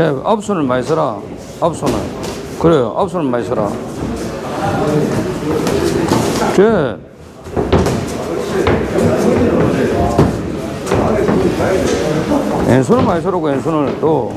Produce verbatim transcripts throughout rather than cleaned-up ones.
제 앞손을 많이 써라. 앞손을. 그래요. 앞손을 많이 써라. 제 왼손을 많이 쓰라고. 왼손을 또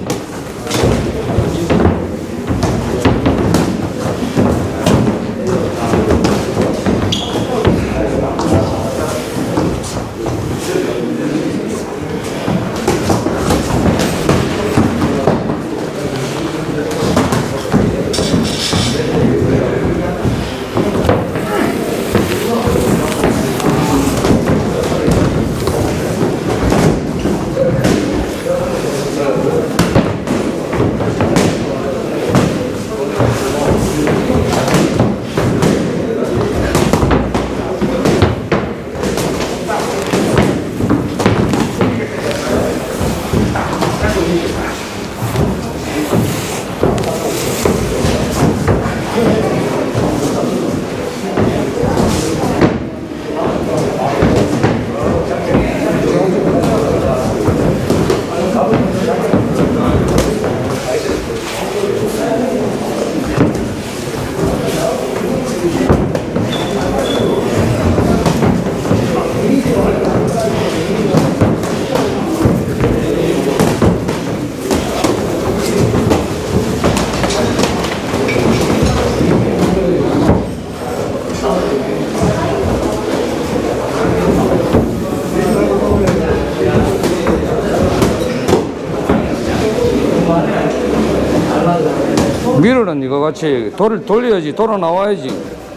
밀어는 이거 같이 돌을 돌려야지. 돌아 나와야지.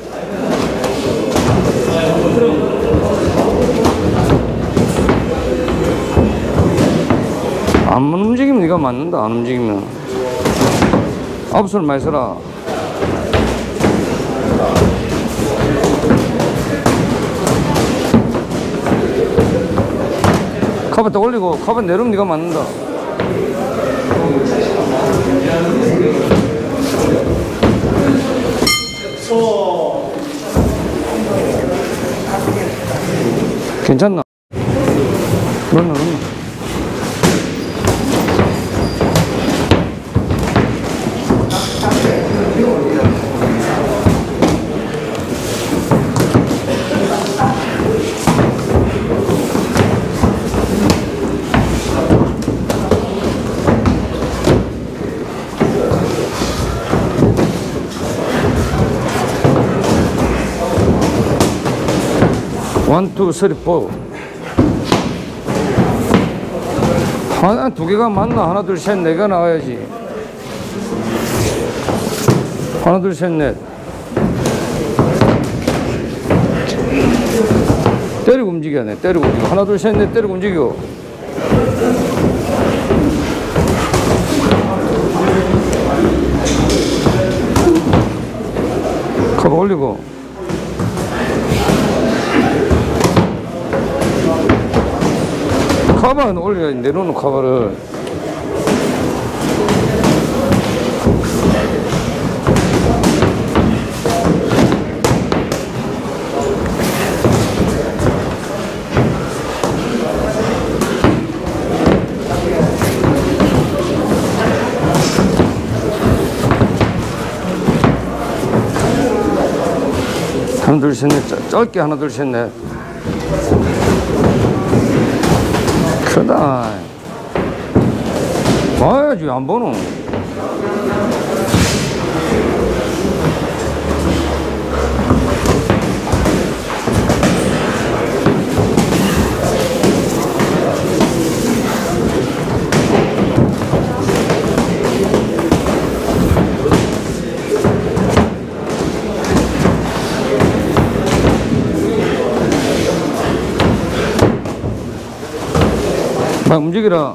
안 움직이면 네가 맞는다. 안 움직이면. 앞손을 많이 써라. 카바 딱 올리고 카바 내리면 네가 맞는다. 괜찮나? 그러나 그러나 원, 투, 쓰리, 포. 하나, 두 개가 맞나? 하나, 둘, 셋, 네가 나와야지. 하나, 둘, 셋, 넷. 때리고 움직여야 돼. 때리고 움직여. 하나, 둘, 셋, 넷 때리고 움직여. 커버 올리고. 카바는 올려야지. 내려오는 카바를. 하나 둘 셋 넷. 짧게 하나 둘 셋 넷. 크다. 봐야지. 안 보노. 막 움직이라.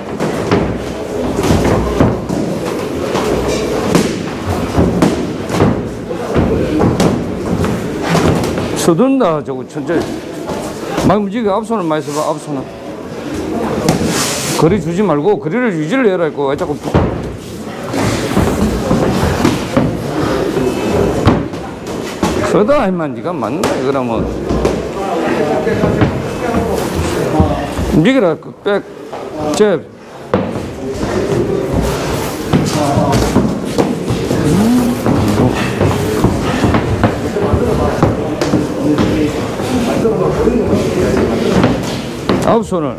서둔다. 저거 천천히 막 움직여. 앞손을 많이 써봐. 앞손을 거리 주지 말고 거리를 유지를 해라 했고 왜 자꾸 서다 임마. 니가 맞나 이거라면 움직여라. 백 잽 아홉 손을